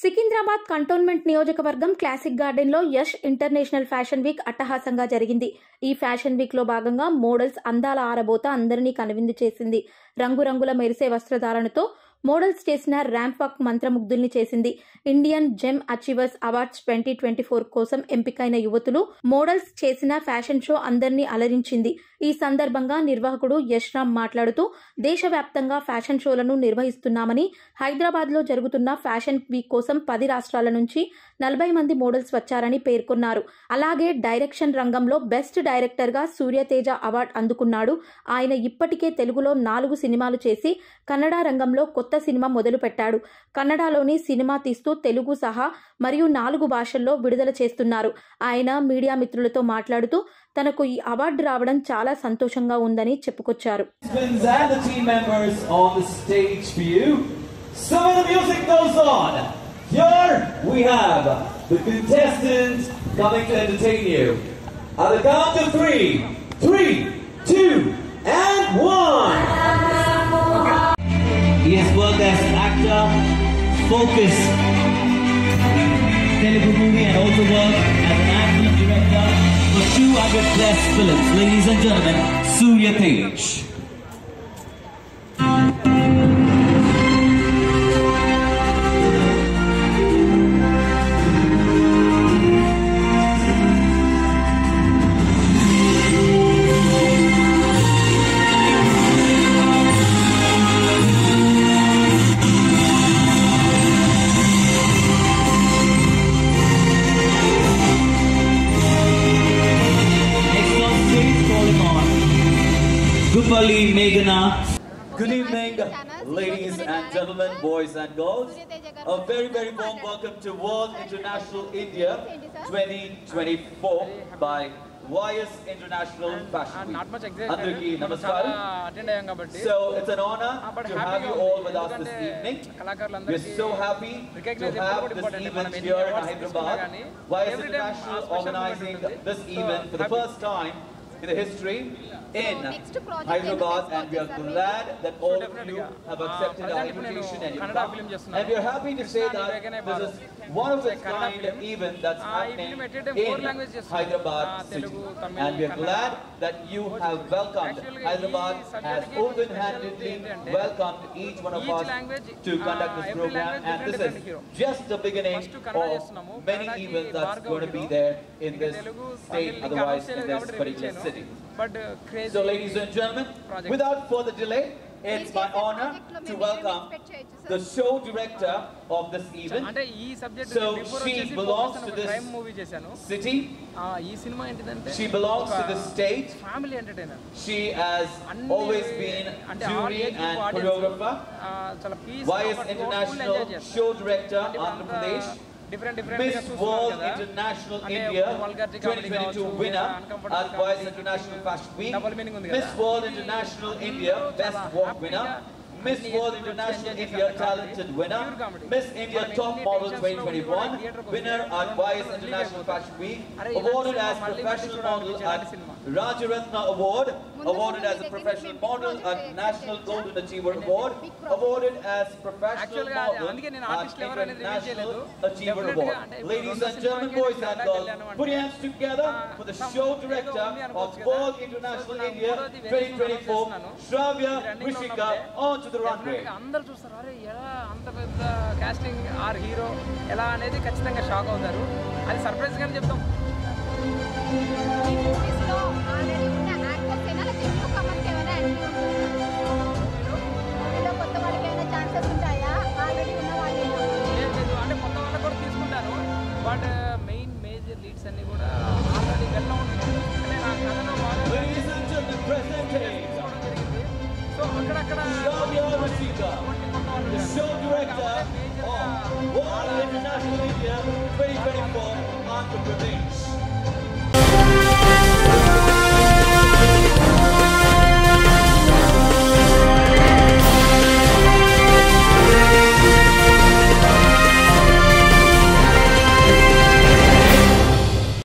Secunderabad cantonment నియోజకవర్గం classic గార్డెన్లో Yash international fashion week అట్టహాసంగా జరిగింది. ఈ ఫ్యాషన్ వీక్లో భాగంగా మోడల్స్ అందాల ఆరబోత అందరినీ కనువిందు చేసింది. రంగురంగుల మెరిసే వస్త్రధారణతో మోడల్స్ చేసిన ర్యాంప్ వాక్ మంత్రముగ్ధుల్ని చేసింది. ఇండియన్ జెమ్ అచీవర్స్ అవార్డ్స్ 2024 కోసం ఎంపికైన యువతులు మోడల్స్ చేసిన ఫ్యాషన్ షో అందరినీ అలరించింది. ఈ సందర్భంగా నిర్వాహకుడు యష్ రామ్ మాట్లాడుతూ దేశవ్యాప్తంగా ఫ్యాషన్ షోలను నిర్వహిస్తున్నామని, హైదరాబాద్లో జరుగుతున్న ఫ్యాషన్ వీక్ కోసం 10 రాష్ట్రాల నుంచి 40 మంది మోడల్స్ వచ్చారని పేర్కొన్నారు. అలాగే డైరెక్షన్ రంగంలో బెస్ట్ డైరెక్టర్గా సూర్యతేజ అవార్డు అందుకున్నాడు. ఆయన ఇప్పటికే తెలుగులో 4 సినిమాలు చేసి కన్నడ రంగంలో కొత్త సినిమా మొదలు పెట్టాడు. కన్నడలోని సినిమా తీస్తూ తెలుగు సహా మరియు 4 భాషల్లో విడుదల చేస్తున్నారు. ఆయన మీడియా మిత్రులతో మాట్లాడుతూ తనకు ఈ అవార్డు రావడం చాలా సంతోషంగా ఉందని చెప్పుకొచ్చారు. He has worked as actor, Focus, Telugu movie, and also worked as an actor and director for 200 plus films. Ladies and gentlemen, Surya Tej. Gupali Meghana. Good evening, ladies and gentlemen, boys and girls. A very, very warm welcome to World International India 2024 by YS International Fashion Week. Andariki namaskaram. So it's an honor to have you all with us this evening. We're so happy to have this event here in Hyderabad. YS International organizing this event for the first time in the history in Hyderabad, and we are glad that all of you have accepted our invitation and you've come. And we are happy to say that this is one of the kind of event that's happening in Hyderabad city. And we are glad that you have welcomed Hyderabad, has open-handedly welcomed each one of us to conduct this program. And this is just the beginning of many events that's going to be there in this state, otherwise in this particular city. So ladies and gentlemen, without further delay, it's my honor to welcome the show director of this event. So she belongs to this city. She belongs to this state. She has always been jury and choreographer. YS International show director, Andhra Pradesh. Miss World International India 2022 winner at YS International Fashion Week. Miss World International India Best Walk winner. Miss World International India Talented winner. Miss India Top Model 2021 winner at YS International Fashion Week. Awarded as Professional Model at Rajaratna Award. Awarded as a Professional Model at National Golden Achiever Award. Awarded as Professional Model at International Achiever Award. Ladies and gentlemen, boys and girls, put your hands together for the show director of World International India 2024, Shravya Rishika, on to the runway. అందరూ చూస్తారు, అరే ఎలా అంత పెద్ద casting are hero ఎలా అనేది ఖచ్చితంగా shock అవుతారు. అది సర్ప్రైజ్ గానే చెప్తాం. అంటే కొత్త వాళ్ళకి కూడా తీసుకుంటారు, బట్ మెయిన్ మేజర్ లీడ్స్ అన్ని కూడా ఆల్రెడీ వెళ్ళా ఉంటుంది. అంటే నా కథలో సో అక్కడక్కడ the show director of World International India 2024, Andhra Pradesh.